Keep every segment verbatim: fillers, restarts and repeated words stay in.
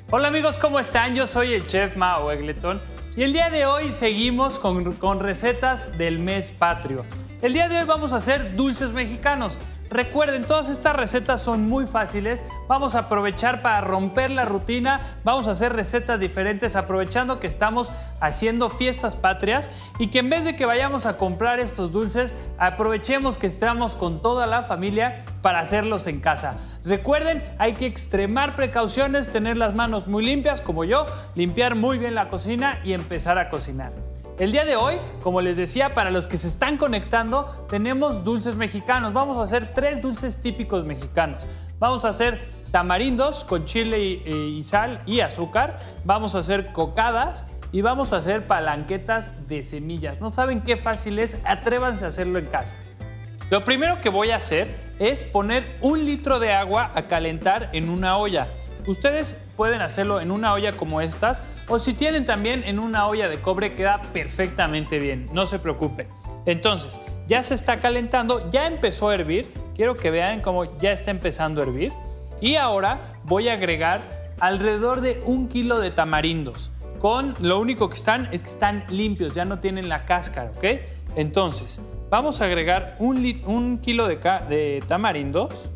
Hola amigos, ¿cómo están? Yo soy el chef Mao Egleton y el día de hoy seguimos con, con recetas del mes patrio. El día de hoy vamos a hacer dulces mexicanos. Recuerden, todas estas recetas son muy fáciles. Vamos a aprovechar para romper la rutina. Vamos a hacer recetas diferentes aprovechando que estamos haciendo fiestas patrias y que en vez de que vayamos a comprar estos dulces, aprovechemos que estamos con toda la familia para hacerlos en casa. Recuerden, hay que extremar precauciones, tener las manos muy limpias como yo, limpiar muy bien la cocina y empezar a cocinar. El día de hoy, como les decía, para los que se están conectando, tenemos dulces mexicanos. Vamos a hacer tres dulces típicos mexicanos. Vamos a hacer tamarindos con chile y, y sal y azúcar. Vamos a hacer cocadas y vamos a hacer palanquetas de semillas. ¿No saben qué fácil es? Atrévanse a hacerlo en casa. Lo primero que voy a hacer es poner un litro de agua a calentar en una olla. Ustedes pueden hacerlo en una olla como estas o si tienen también en una olla de cobre queda perfectamente bien, no se preocupen. Entonces, ya se está calentando, ya empezó a hervir, quiero que vean cómo ya está empezando a hervir y ahora voy a agregar alrededor de un kilo de tamarindos. Con lo único que están es que están limpios, ya no tienen la cáscara, ¿ok? Entonces, vamos a agregar un, un kilo de, de tamarindos.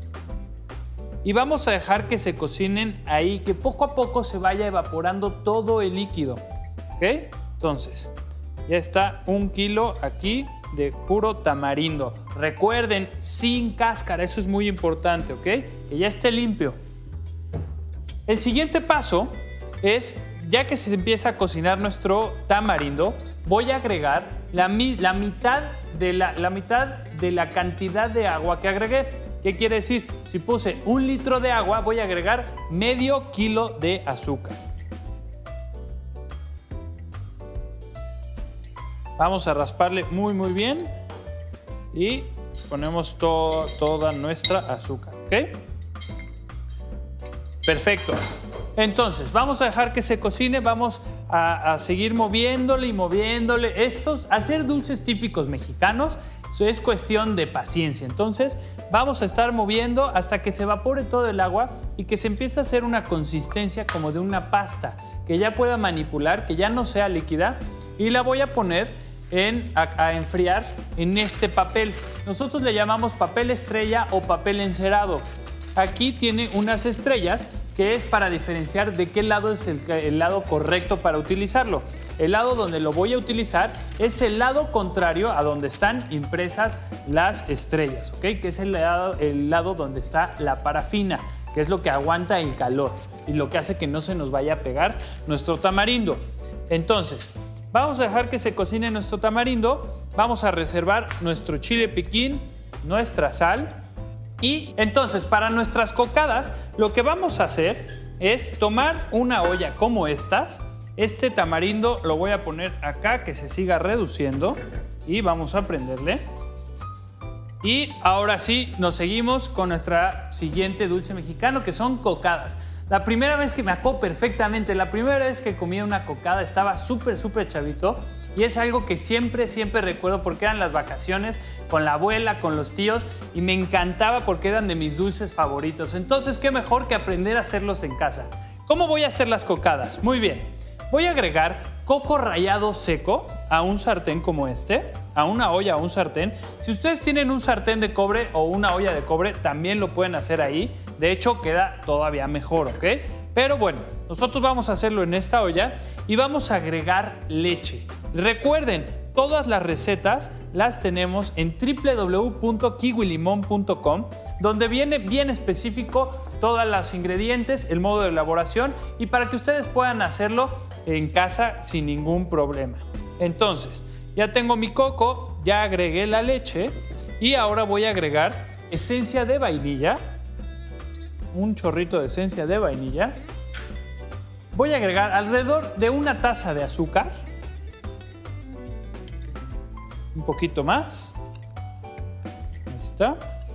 Y vamos a dejar que se cocinen ahí, que poco a poco se vaya evaporando todo el líquido. ¿Ok? Entonces, ya está un kilo aquí de puro tamarindo. Recuerden, sin cáscara, eso es muy importante, ¿ok? Que ya esté limpio. El siguiente paso es, ya que se empieza a cocinar nuestro tamarindo, voy a agregar la, la, mitad, de la, la mitad de la cantidad de agua que agregué. ¿Qué quiere decir? Si puse un litro de agua, voy a agregar medio kilo de azúcar. Vamos a rasparle muy muy bien y ponemos to toda nuestra azúcar, ¿ok? Perfecto. Entonces, vamos a dejar que se cocine, vamos a, a seguir moviéndole y moviéndole. Estos, hacer dulces típicos mexicanos es cuestión de paciencia. Entonces, vamos a estar moviendo hasta que se evapore todo el agua y que se empiece a hacer una consistencia como de una pasta, que ya pueda manipular, que ya no sea líquida y la voy a poner en, a, a enfriar en este papel. Nosotros le llamamos papel estrella o papel encerado. Aquí tiene unas estrellas que es para diferenciar de qué lado es el, el lado correcto para utilizarlo. El lado donde lo voy a utilizar es el lado contrario a donde están impresas las estrellas, ¿ok? Que es el lado, el lado donde está la parafina, que es lo que aguanta el calor y lo que hace que no se nos vaya a pegar nuestro tamarindo. Entonces, vamos a dejar que se cocine nuestro tamarindo, vamos a reservar nuestro chile piquín, nuestra sal. Y entonces, para nuestras cocadas, lo que vamos a hacer es tomar una olla como estas. Este tamarindo lo voy a poner acá, que se siga reduciendo. Y vamos a prenderle. Y ahora sí, nos seguimos con nuestra siguiente dulce mexicano, que son cocadas. La primera vez que me acuerdo perfectamente, la primera vez que comí una cocada estaba súper, súper chavito. Y es algo que siempre, siempre recuerdo porque eran las vacaciones con la abuela, con los tíos y me encantaba porque eran de mis dulces favoritos. Entonces, qué mejor que aprender a hacerlos en casa. ¿Cómo voy a hacer las cocadas? Muy bien. Voy a agregar coco rallado seco a un sartén como este, a una olla o un sartén. Si ustedes tienen un sartén de cobre o una olla de cobre, también lo pueden hacer ahí. De hecho, queda todavía mejor, ¿ok? Pero bueno, nosotros vamos a hacerlo en esta olla y vamos a agregar leche. Recuerden, todas las recetas las tenemos en w w w punto kiwi limón punto com, donde viene bien específico todos los ingredientes, el modo de elaboración y para que ustedes puedan hacerlo en casa sin ningún problema. Entonces, ya tengo mi coco, ya agregué la leche y ahora voy a agregar esencia de vainilla, un chorrito de esencia de vainilla. Voy a agregar alrededor de una taza de azúcar. Un poquito más. Ahí está.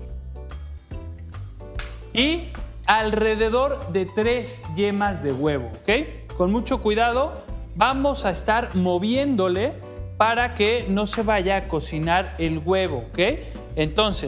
Y alrededor de tres yemas de huevo, ¿ok? Con mucho cuidado vamos a estar moviéndole para que no se vaya a cocinar el huevo, ¿ok? Entonces,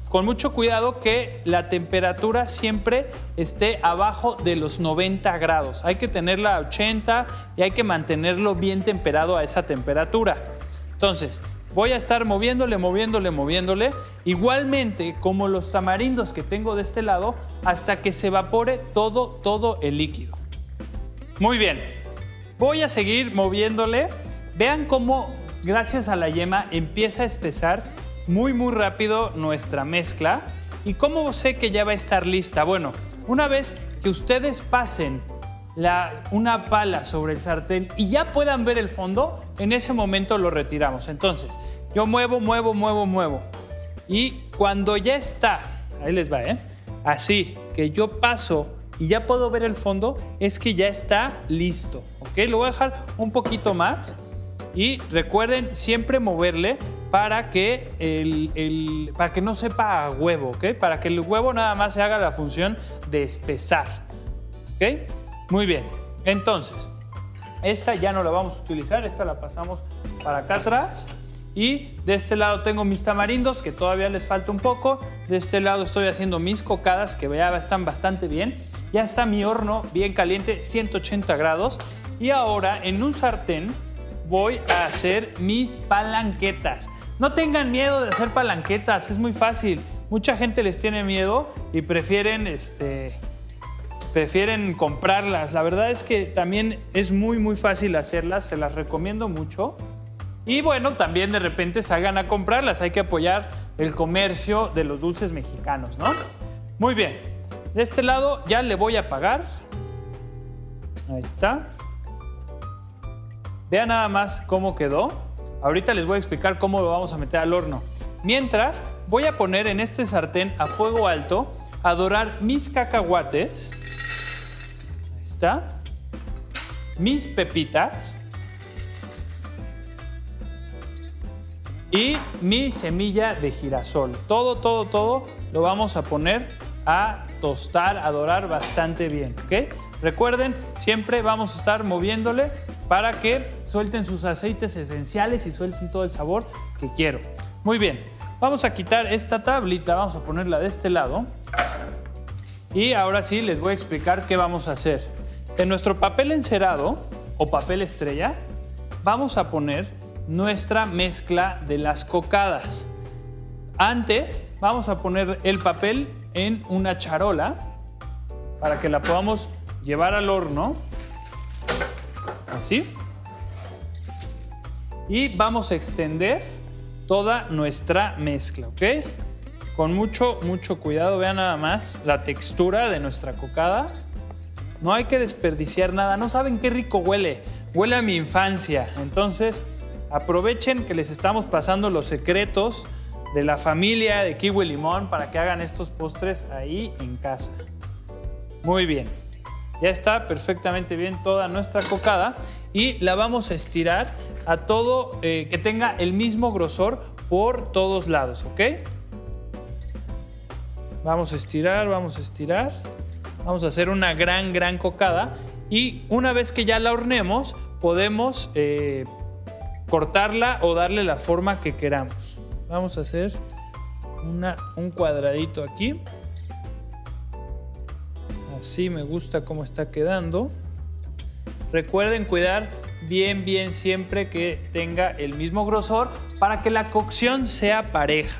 con mucho cuidado que la temperatura siempre esté abajo de los noventa grados. Hay que tenerla a ochenta y hay que mantenerlo bien temperado a esa temperatura. Entonces, voy a estar moviéndole, moviéndole, moviéndole, igualmente como los tamarindos que tengo de este lado, hasta que se evapore todo, todo el líquido. Muy bien, voy a seguir moviéndole. Vean cómo, gracias a la yema, empieza a espesar muy, muy rápido nuestra mezcla. ¿Y cómo sé que ya va a estar lista? Bueno, una vez que ustedes pasen La, una pala sobre el sartén y ya puedan ver el fondo, en ese momento lo retiramos. Entonces, yo muevo, muevo, muevo, muevo. Y cuando ya está, ahí les va, ¿eh? Así, que yo paso y ya puedo ver el fondo, es que ya está listo, ¿ok? Lo voy a dejar un poquito más y recuerden siempre moverle para que, el, el, para que no sepa a huevo, ¿ok? Para que el huevo nada más se haga la función de espesar, ¿ok? Muy bien, entonces, esta ya no la vamos a utilizar, esta la pasamos para acá atrás. Y de este lado tengo mis tamarindos, que todavía les falta un poco. De este lado estoy haciendo mis cocadas, que ya están bastante bien. Ya está mi horno bien caliente, ciento ochenta grados. Y ahora en un sartén voy a hacer mis palanquetas. No tengan miedo de hacer palanquetas, es muy fácil. Mucha gente les tiene miedo y prefieren este... prefieren comprarlas. La verdad es que también es muy muy fácil hacerlas, se las recomiendo mucho. Y bueno, también de repente salgan a comprarlas, hay que apoyar el comercio de los dulces mexicanos, ¿no? Muy bien, de este lado ya le voy a apagar. Ahí está. Vean nada más cómo quedó. Ahorita les voy a explicar cómo lo vamos a meter al horno. Mientras, voy a poner en este sartén a fuego alto a dorar mis cacahuates. Está, mis pepitas y mi semilla de girasol. Todo, todo, todo lo vamos a poner a tostar, a dorar bastante bien, ¿ok? Recuerden, siempre vamos a estar moviéndole para que suelten sus aceites esenciales y suelten todo el sabor que quiero. Muy bien, vamos a quitar esta tablita, vamos a ponerla de este lado y ahora sí les voy a explicar qué vamos a hacer. En nuestro papel encerado o papel estrella vamos a poner nuestra mezcla de las cocadas. Antes vamos a poner el papel en una charola para que la podamos llevar al horno, así. Y vamos a extender toda nuestra mezcla, ¿ok? Con mucho, mucho cuidado. Vean nada más la textura de nuestra cocada. No hay que desperdiciar nada. No saben qué rico huele. Huele a mi infancia. Entonces, aprovechen que les estamos pasando los secretos de la familia de Kiwi Limón para que hagan estos postres ahí en casa. Muy bien. Ya está perfectamente bien toda nuestra cocada y la vamos a estirar a todo, eh, que tenga el mismo grosor por todos lados, ¿ok? Vamos a estirar, vamos a estirar. Vamos a hacer una gran, gran cocada y una vez que ya la horneemos, podemos eh, cortarla o darle la forma que queramos. Vamos a hacer una, un cuadradito aquí. Así me gusta cómo está quedando. Recuerden cuidar bien, bien siempre que tenga el mismo grosor para que la cocción sea pareja.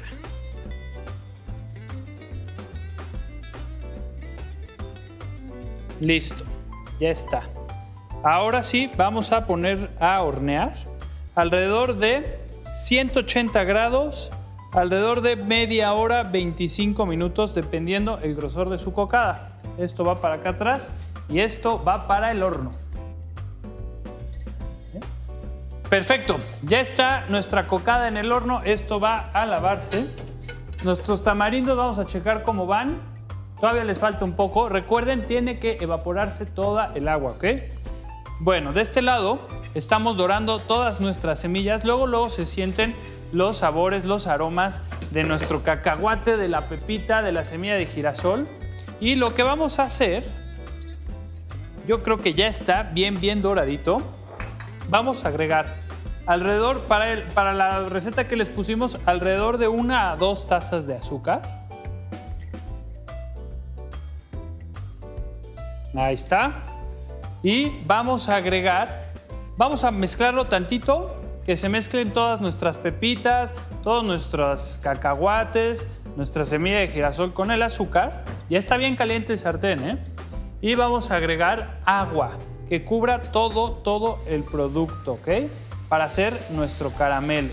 Listo, ya está. Ahora sí, vamos a poner a hornear alrededor de ciento ochenta grados, alrededor de media hora, veinticinco minutos, dependiendo el grosor de su cocada. Esto va para acá atrás y esto va para el horno. Perfecto, ya está nuestra cocada en el horno. Esto va a lavarse. Nuestros tamarindos vamos a checar cómo van. Todavía les falta un poco. Recuerden, tiene que evaporarse toda el agua, ¿ok? Bueno, de este lado estamos dorando todas nuestras semillas. Luego, luego se sienten los sabores, los aromas de nuestro cacahuate, de la pepita, de la semilla de girasol. Y lo que vamos a hacer, yo creo que ya está bien, bien doradito. Vamos a agregar alrededor, para, el, para la receta que les pusimos, alrededor de una a dos tazas de azúcar. Ahí está. Y vamos a agregar, vamos a mezclarlo tantito, que se mezclen todas nuestras pepitas, todos nuestros cacahuates, nuestra semilla de girasol con el azúcar. Ya está bien caliente el sartén, ¿eh? Y vamos a agregar agua que cubra todo, todo el producto, ¿ok? Para hacer nuestro caramelo.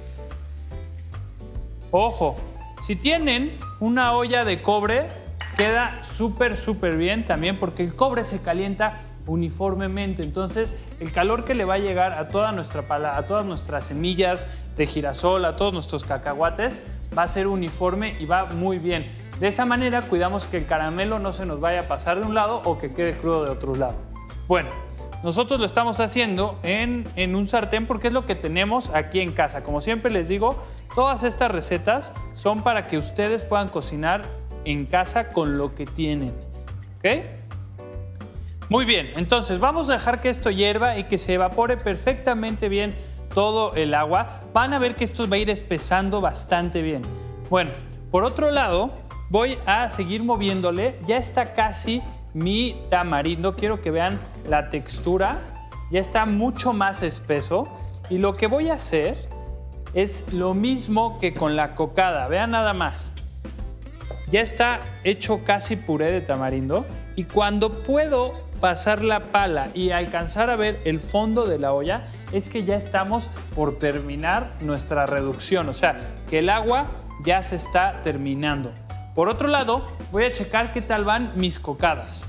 Ojo, si tienen una olla de cobre, queda súper, súper bien también porque el cobre se calienta uniformemente. Entonces, el calor que le va a llegar a, toda nuestra pala, a todas nuestras semillas de girasol, a todos nuestros cacahuates, va a ser uniforme y va muy bien. De esa manera, cuidamos que el caramelo no se nos vaya a pasar de un lado o que quede crudo de otro lado. Bueno, nosotros lo estamos haciendo en, en un sartén porque es lo que tenemos aquí en casa. Como siempre les digo, todas estas recetas son para que ustedes puedan cocinar en casa con lo que tienen, ¿ok? Muy bien, entonces vamos a dejar que esto hierva y que se evapore perfectamente bien todo el agua. Van a ver que esto va a ir espesando bastante bien. Bueno, por otro lado, voy a seguir moviéndole. Ya está casi mi tamarindo. Quiero que vean la textura. Ya está mucho más espeso. Y lo que voy a hacer es lo mismo que con la cocada. Vean nada más. Ya está hecho casi puré de tamarindo. Y cuando puedo pasar la pala y alcanzar a ver el fondo de la olla, es que ya estamos por terminar nuestra reducción. O sea, que el agua ya se está terminando. Por otro lado, voy a checar qué tal van mis cocadas.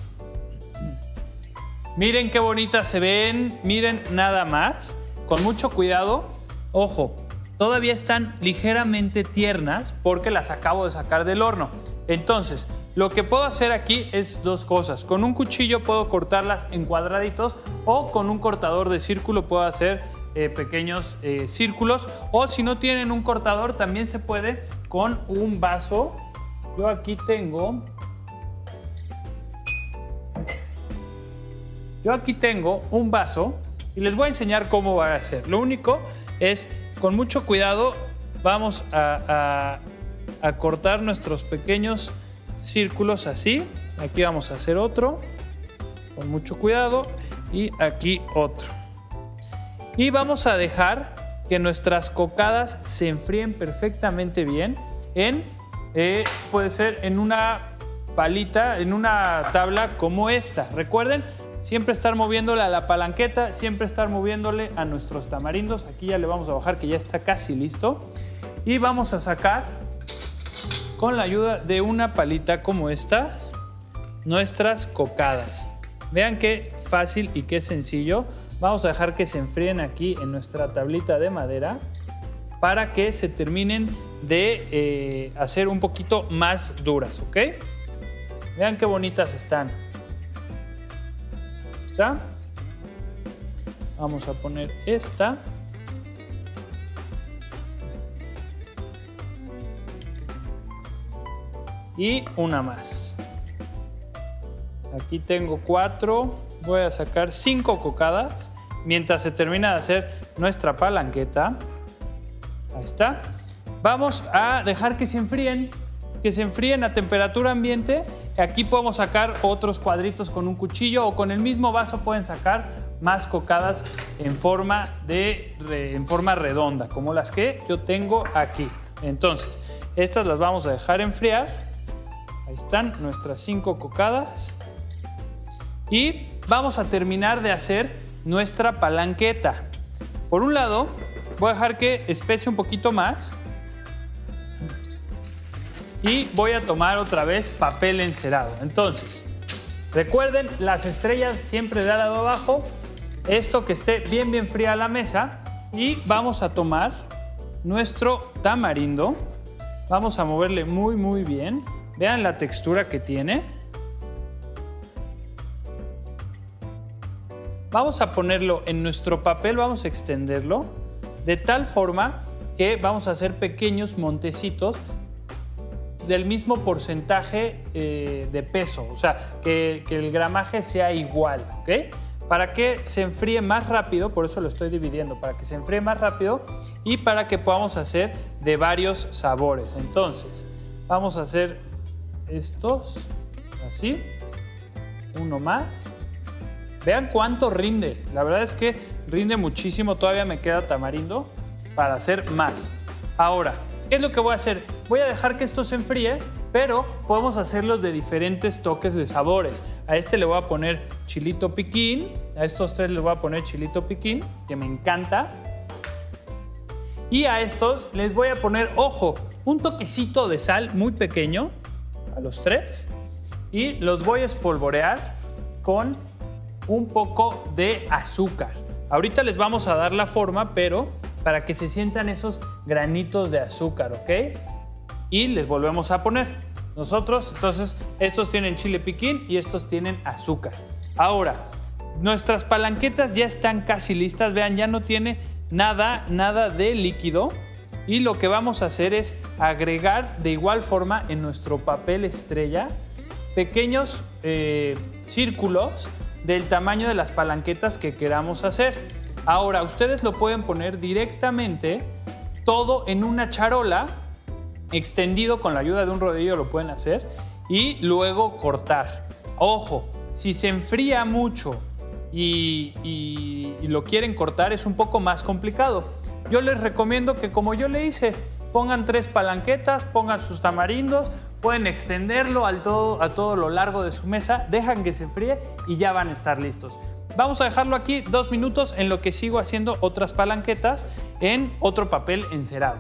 Miren qué bonitas se ven, miren nada más. Con mucho cuidado, ojo, todavía están ligeramente tiernas porque las acabo de sacar del horno. Entonces, lo que puedo hacer aquí es dos cosas. Con un cuchillo puedo cortarlas en cuadraditos o con un cortador de círculo puedo hacer eh, pequeños eh, círculos. O si no tienen un cortador, también se puede con un vaso. Yo aquí tengo... Yo aquí tengo un vaso y les voy a enseñar cómo va a hacer. Lo único es, con mucho cuidado, vamos a, a, a cortar nuestros pequeños círculos así. Aquí vamos a hacer otro, con mucho cuidado, y aquí otro. Y vamos a dejar que nuestras cocadas se enfríen perfectamente bien en, eh, puede ser en una palita, en una tabla como esta. Recuerden, siempre estar moviéndole a la palanqueta, siempre estar moviéndole a nuestros tamarindos. Aquí ya le vamos a bajar que ya está casi listo. Y vamos a sacar, con la ayuda de una palita como esta, nuestras cocadas. Vean qué fácil y qué sencillo. Vamos a dejar que se enfríen aquí en nuestra tablita de madera para que se terminen de eh, hacer un poquito más duras, ¿ok? Vean qué bonitas están. ¿Está? Vamos a poner esta. Y una más. Aquí tengo cuatro. Voy a sacar cinco cocadas mientras se termina de hacer nuestra palanqueta. Ahí está. Vamos a dejar que se enfríen, que se enfríen a temperatura ambiente. Aquí podemos sacar otros cuadritos con un cuchillo o con el mismo vaso pueden sacar más cocadas en forma, de, en forma redonda, como las que yo tengo aquí. Entonces, estas las vamos a dejar enfriar. Ahí están nuestras cinco cocadas. Y vamos a terminar de hacer nuestra palanqueta. Por un lado, voy a dejar que espese un poquito más. Y voy a tomar otra vez papel encerado. Entonces, recuerden, las estrellas siempre de al lado abajo. Esto que esté bien, bien fría la mesa. Y vamos a tomar nuestro tamarindo. Vamos a moverle muy, muy bien. Vean la textura que tiene. Vamos a ponerlo en nuestro papel, vamos a extenderlo de tal forma que vamos a hacer pequeños montecitos del mismo porcentaje eh, de peso, o sea, que, que el gramaje sea igual, ¿ok? para que se enfríe más rápido, por eso lo estoy dividiendo, para que se enfríe más rápido y para que podamos hacer de varios sabores. Entonces, vamos a hacer estos, así, uno más. Vean cuánto rinde, la verdad es que rinde muchísimo, todavía me queda tamarindo para hacer más. Ahora, ¿qué es lo que voy a hacer? Voy a dejar que esto se enfríe, pero podemos hacerlos de diferentes toques de sabores. A este le voy a poner chilito piquín, a estos tres les voy a poner chilito piquín, que me encanta. Y a estos les voy a poner, ojo, un toquecito de sal muy pequeño, a los tres. Y los voy a espolvorear con un poco de azúcar. Ahorita les vamos a dar la forma, pero para que se sientan esos granitos de azúcar, ¿ok? Y les volvemos a poner. Nosotros, entonces, estos tienen chile piquín y estos tienen azúcar. Ahora, nuestras palanquetas ya están casi listas. Vean, ya no tiene nada, nada de líquido. Y lo que vamos a hacer es agregar de igual forma en nuestro papel estrella pequeños eh, círculos del tamaño de las palanquetas que queramos hacer. Ahora, ustedes lo pueden poner directamente todo en una charola, extendido con la ayuda de un rodillo lo pueden hacer y luego cortar. Ojo, si se enfría mucho y, y, y lo quieren cortar es un poco más complicado. Yo les recomiendo que, como yo le hice, pongan tres palanquetas, pongan sus tamarindos, pueden extenderlo al todo, a todo lo largo de su mesa, dejan que se enfríe y ya van a estar listos. Vamos a dejarlo aquí dos minutos en lo que sigo haciendo otras palanquetas en otro papel encerado.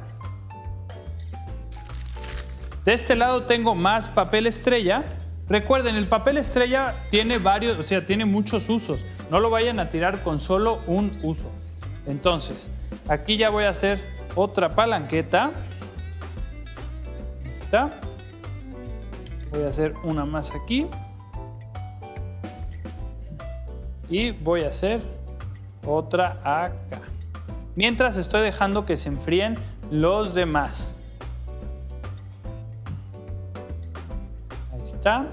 De este lado tengo más papel estrella. Recuerden, el papel estrella tiene varios, o sea, tiene muchos usos. No lo vayan a tirar con solo un uso. Entonces, aquí ya voy a hacer otra palanqueta. Ahí está. Voy a hacer una más aquí. Y voy a hacer otra acá. Mientras estoy dejando que se enfríen los demás. Ahí está.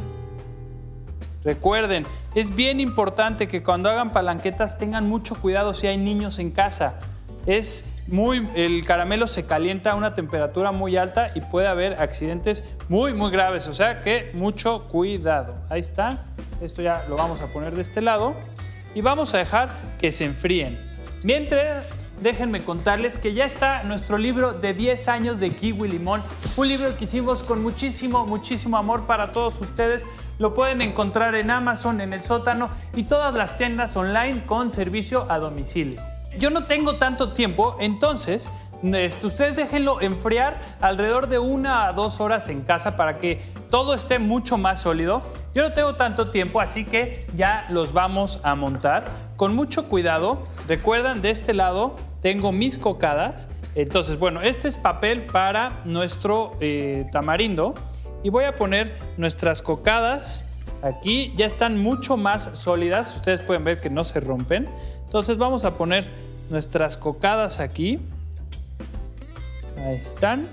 Recuerden, es bien importante que cuando hagan palanquetas tengan mucho cuidado si hay niños en casa. Es muy, el caramelo se calienta a una temperatura muy alta y puede haber accidentes muy, muy graves. O sea que mucho cuidado. Ahí está. Esto ya lo vamos a poner de este lado y vamos a dejar que se enfríen. Mientras, déjenme contarles que ya está nuestro libro de diez años de Kiwi Limón. Un libro que hicimos con muchísimo, muchísimo amor para todos ustedes. Lo pueden encontrar en Amazon, en El Sótano y todas las tiendas online con servicio a domicilio. Yo no tengo tanto tiempo, entonces este, ustedes déjenlo enfriar alrededor de una a dos horas en casa para que todo esté mucho más sólido. Yo no tengo tanto tiempo, así que ya los vamos a montar. Con mucho cuidado, recuerdan, de este lado tengo mis cocadas. Entonces, bueno, este es papel para nuestro eh, tamarindo. Y voy a poner nuestras cocadas aquí. Ya están mucho más sólidas. Ustedes pueden ver que no se rompen. Entonces vamos a poner nuestras cocadas aquí. Ahí están.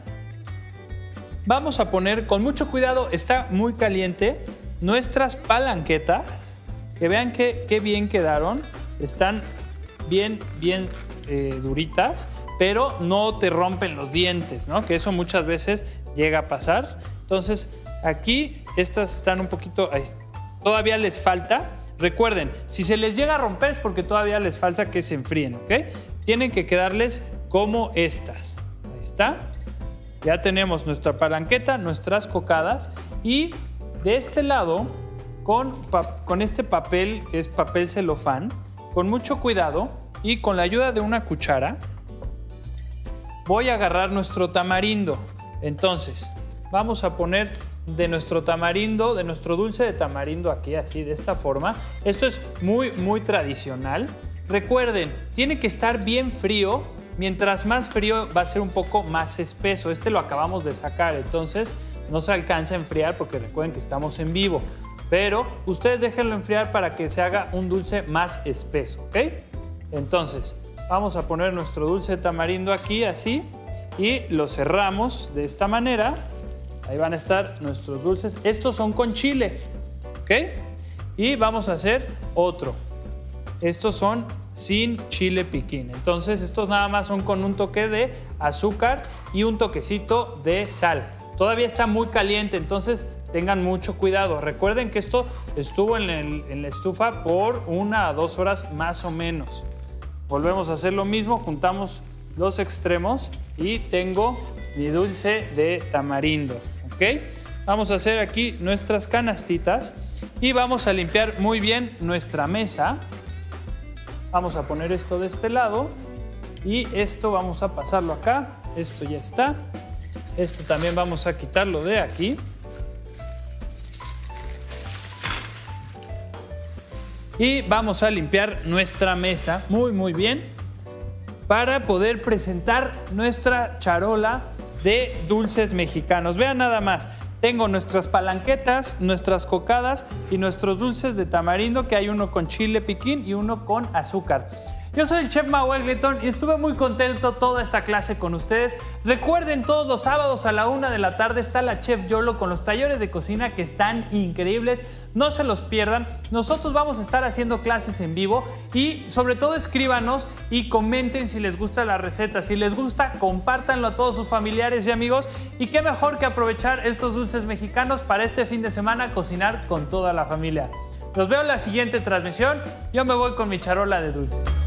Vamos a poner, con mucho cuidado, está muy caliente, nuestras palanquetas. Que vean qué, qué bien quedaron. Están bien, bien eh, duritas, pero no te rompen los dientes, ¿no? Que eso muchas veces llega a pasar. Entonces, aquí estas están un poquito, todavía les falta. Recuerden, si se les llega a romper es porque todavía les falta que se enfríen, ¿ok? Tienen que quedarles como estas. Ahí está. Ya tenemos nuestra palanqueta, nuestras cocadas y de este lado, con, con este papel, que es papel celofán, con mucho cuidado y con la ayuda de una cuchara, voy a agarrar nuestro tamarindo. Entonces, vamos a poner de nuestro tamarindo, de nuestro dulce de tamarindo aquí, así, de esta forma. Esto es muy, muy tradicional. Recuerden, tiene que estar bien frío. Mientras más frío va a ser un poco más espeso. Este lo acabamos de sacar, entonces no se alcanza a enfriar porque recuerden que estamos en vivo. Pero ustedes déjenlo enfriar para que se haga un dulce más espeso, ¿ok? Entonces, vamos a poner nuestro dulce de tamarindo aquí, así, y lo cerramos de esta manera. Ahí van a estar nuestros dulces. Estos son con chile, ¿ok? Y vamos a hacer otro. estos son sin chile piquín. Entonces estos nada más son con un toque de azúcar y un toquecito de sal. Todavía está muy caliente, entonces tengan mucho cuidado. Recuerden que esto estuvo en, el, en la estufa por una a dos horas más o menos. Volvemos a hacer lo mismo, juntamos los extremos y tengo mi dulce de tamarindo, ¿ok? Vamos a hacer aquí nuestras canastitas y vamos a limpiar muy bien nuestra mesa. Vamos a poner esto de este lado y esto vamos a pasarlo acá. Esto ya está. Esto también vamos a quitarlo de aquí. Y vamos a limpiar nuestra mesa muy, muy bien para poder presentar nuestra charola de dulces mexicanos. Vean nada más. Tengo nuestras palanquetas, nuestras cocadas y nuestros dulces de tamarindo, que hay uno con chile piquín y uno con azúcar. Yo soy el chef Mau Egleton y estuve muy contento toda esta clase con ustedes. Recuerden, todos los sábados a la una de la tarde está la chef Yolo con los talleres de cocina que están increíbles. No se los pierdan. Nosotros vamos a estar haciendo clases en vivo y sobre todo escríbanos y comenten si les gusta la receta. Si les gusta, compártanlo a todos sus familiares y amigos. Y qué mejor que aprovechar estos dulces mexicanos para este fin de semana, cocinar con toda la familia. Los veo en la siguiente transmisión. Yo me voy con mi charola de dulces.